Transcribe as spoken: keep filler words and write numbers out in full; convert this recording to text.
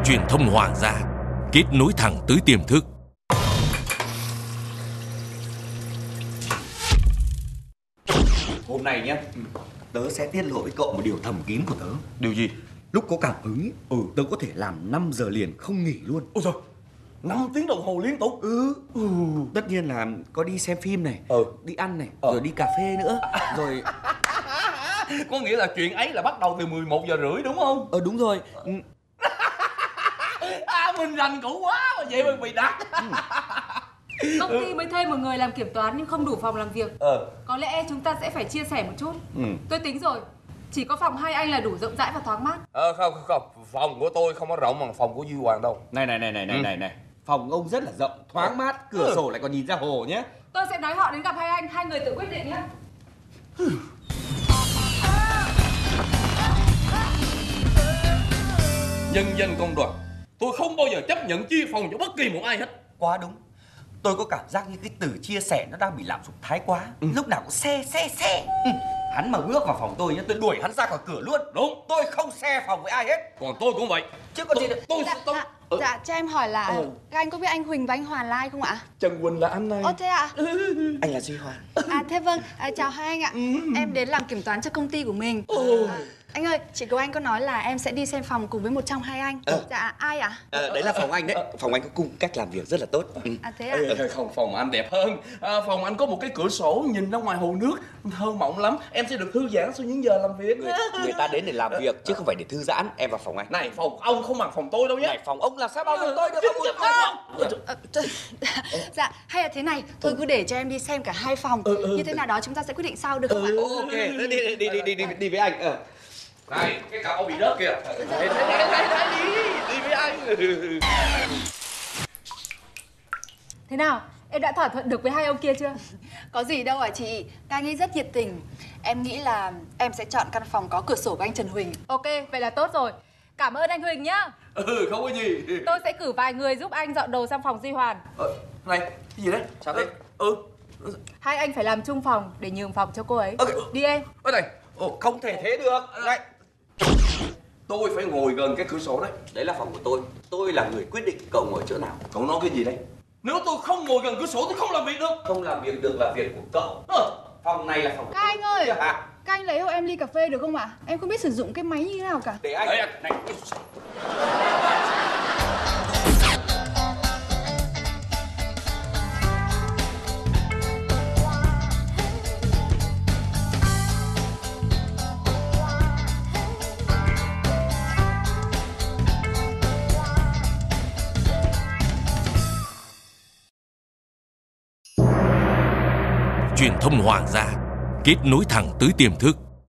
Truyền thông Hoàng gia, kết nối thẳng tới tiềm thức. Hôm nay nhé, tớ sẽ tiết lộ với cậu một điều thầm kín của tớ. Điều gì? Lúc có cảm hứng, ừ, tớ có thể làm năm giờ liền không nghỉ luôn. Ôi trời, năm tiếng đồng hồ liên tục. Ừ. ừ Tất nhiên là có đi xem phim này, ừ. đi ăn này, ừ. rồi đi cà phê nữa. Rồi có nghĩa là chuyện ấy là bắt đầu từ mười một giờ rưỡi đúng không? Ờ đúng rồi. À, mình rành cũ quá mà vậy mà bị đặt. Công ty mới thuê một người làm kiểm toán nhưng không đủ phòng làm việc. Ờ. Có lẽ chúng ta sẽ phải chia sẻ một chút. ừ. Tôi tính rồi, chỉ có phòng hai anh là đủ rộng rãi và thoáng mát. Ờ không không không, phòng của tôi không có rộng bằng phòng của Duy Hoàng đâu. Này này này này này ừ. này này, phòng ông rất là rộng, thoáng mát, cửa ừ. sổ lại còn nhìn ra hồ nhé. Tôi sẽ nói họ đến gặp hai anh, hai người tự quyết định nhé. Nhân dân công đoàn, tôi không bao giờ chấp nhận chia phòng cho bất kỳ một ai hết. Quá đúng. Tôi có cảm giác như cái từ chia sẻ nó đang bị lạm dụng thái quá. ừ. Lúc nào cũng xe xe xe. ừ. Hắn mà bước vào phòng tôi nhá, tôi đuổi hắn ra khỏi cửa luôn. Đúng. Tôi không share phòng với ai hết. Còn tôi cũng vậy. Chứ còn gì nữa. Tôi Dạ, tôi dạ, ừ. dạ, cho em hỏi là ừ. các anh có biết anh Huỳnh và anh Hoàn là ai không ạ? Trần Quỳnh là anh này. Ồ thế ạ? Anh là Duy Hoàng. À thế vâng, à, chào hai anh ạ. Em đến làm kiểm toán cho công ty của mình. ừ. à, Anh ơi, chị Kiều Anh có nói là em sẽ đi xem phòng cùng với một trong hai anh. ừ. Dạ, ai ạ? À, đấy là phòng anh đấy. Phòng anh có cung cách làm việc rất là tốt. ừ. À thế ạ? À, không, phòng anh đẹp hơn. À, phòng anh có một cái cửa sổ nhìn ra ngoài hồ nước, thơ mộng lắm. Em sẽ được thư giãn sau những giờ làm việc. Người, người ta đến để làm việc chứ không phải để thư giãn. Em vào phòng anh. Này, phòng ông không bằng phòng tôi đâu nhé. Này, phòng ông làm sao bao giờ tôi được không? À, dạ, hay là thế này, thôi cứ để cho em đi xem cả hai phòng. ừ, ừ. Như thế nào đó chúng ta sẽ quyết định sau được không ạ? Ok, đi đi đi đi đi đi, đi với anh. ờ. Này, cái cậu bị rớt kìa. Đây, đây, đây, đây, đây, đi, đi với anh. Thế nào, em đã thỏa thuận được với hai ông kia chưa? Có gì đâu ạ chị, các anh ấy rất nhiệt tình. Em nghĩ là em sẽ chọn căn phòng có cửa sổ của anh Trần Huỳnh. Ok, vậy là tốt rồi. Cảm ơn anh Huỳnh nhá. Ừ, không có gì. Tôi sẽ cử vài người giúp anh dọn đồ sang phòng Duy Hoàn. Ờ, này, cái gì đấy? Sao thế? Ừ. Hai anh phải làm chung phòng để nhường phòng cho cô ấy. Ok. Đi em. Ơ này, Ồ, không thể thế được. Này, tôi phải ngồi gần cái cửa sổ đấy. đấy là phòng của tôi. Tôi là người quyết định cậu ngồi chỗ nào. Cậu nói cái gì đấy? Nếu tôi không ngồi gần cửa sổ tôi không làm việc được. Không làm việc được là việc của cậu. Ờ. Phòng này là phòng của Các anh ơi, tôi. À, các anh lấy hộ em ly cà phê được không ạ? Em không biết sử dụng cái máy như thế nào cả. để anh. Đấy, này. Truyền thông Hoàng gia, kết nối thẳng tới tiềm thức.